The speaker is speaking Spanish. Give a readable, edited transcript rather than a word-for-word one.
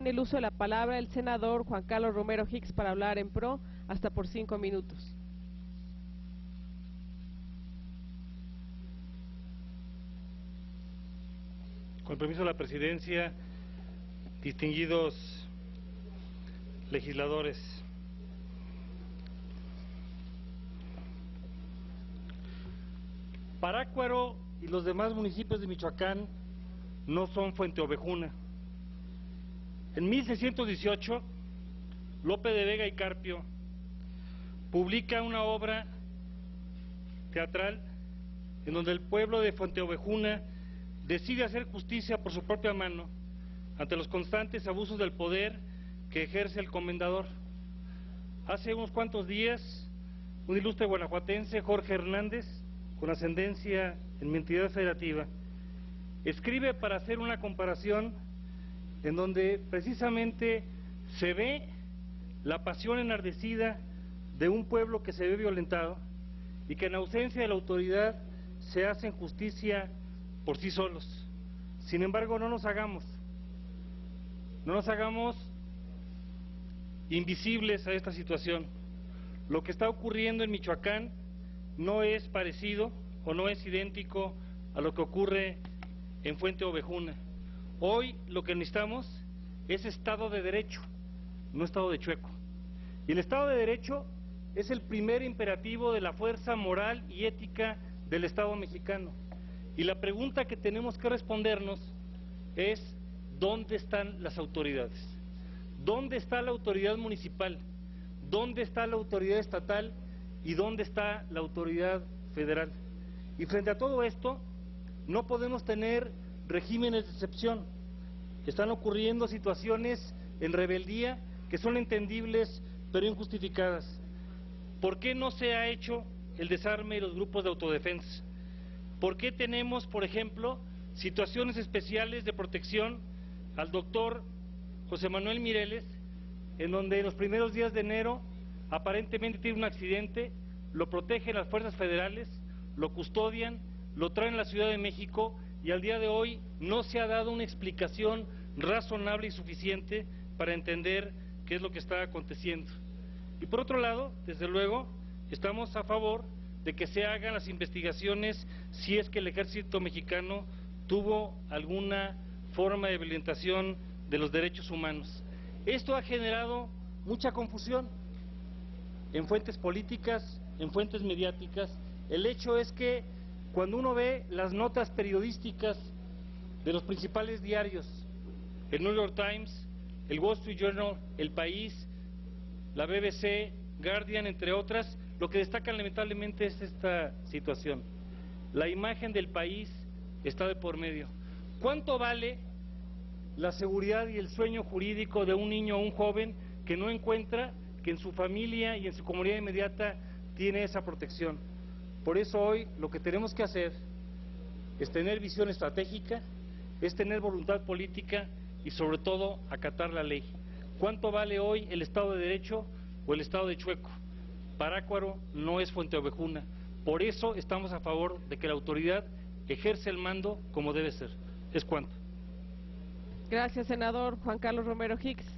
Tiene el uso de la palabra el senador Juan Carlos Romero Hicks para hablar en pro, hasta por 5 minutos. Con permiso de la presidencia, distinguidos legisladores, Parácuaro y los demás municipios de Michoacán no son Fuente Ovejuna. En 1618, Lope de Vega y Carpio publica una obra teatral en donde el pueblo de Fuente Ovejuna decide hacer justicia por su propia mano ante los constantes abusos del poder que ejerce el comendador. Hace unos cuantos días, un ilustre guanajuatense, Jorge Hernández, con ascendencia en mi entidad federativa, escribe para hacer una comparación en donde precisamente se ve la pasión enardecida de un pueblo que se ve violentado y que en ausencia de la autoridad se hacen justicia por sí solos. Sin embargo, no nos hagamos invisibles a esta situación. Lo que está ocurriendo en Michoacán no es parecido o no es idéntico a lo que ocurre en Fuente Ovejuna. Hoy lo que necesitamos es Estado de Derecho, no Estado de Chueco. Y el Estado de Derecho es el primer imperativo de la fuerza moral y ética del Estado mexicano. Y la pregunta que tenemos que respondernos es: ¿dónde están las autoridades? ¿Dónde está la autoridad municipal? ¿Dónde está la autoridad estatal? ¿Y dónde está la autoridad federal? Y frente a todo esto, no podemos tener regímenes de excepción. Están ocurriendo situaciones en rebeldía que son entendibles pero injustificadas. ¿Por qué no se ha hecho el desarme de los grupos de autodefensa? ¿Por qué tenemos, por ejemplo, situaciones especiales de protección al doctor José Manuel Mireles, en donde en los primeros días de enero aparentemente tiene un accidente, lo protegen las fuerzas federales, lo custodian, lo traen a la Ciudad de México y al día de hoy no se ha dado una explicación razonable y suficiente para entender qué es lo que está aconteciendo? Y por otro lado, desde luego, estamos a favor de que se hagan las investigaciones si es que el ejército mexicano tuvo alguna forma de violentación de los derechos humanos. Esto ha generado mucha confusión en fuentes políticas, en fuentes mediáticas. El hecho es que cuando uno ve las notas periodísticas de los principales diarios, el New York Times, el Wall Street Journal, El País, la BBC, Guardian, entre otras, lo que destacan lamentablemente es esta situación. La imagen del país está de por medio. ¿Cuánto vale la seguridad y el sueño jurídico de un niño o un joven que no encuentra que en su familia y en su comunidad inmediata tiene esa protección? Por eso hoy lo que tenemos que hacer es tener visión estratégica, es tener voluntad política y sobre todo acatar la ley. ¿Cuánto vale hoy el Estado de Derecho o el Estado de Chueco? Parácuaro no es Fuente Ovejuna. Por eso estamos a favor de que la autoridad ejerce el mando como debe ser. Es cuanto. Gracias, senador Juan Carlos Romero Hicks.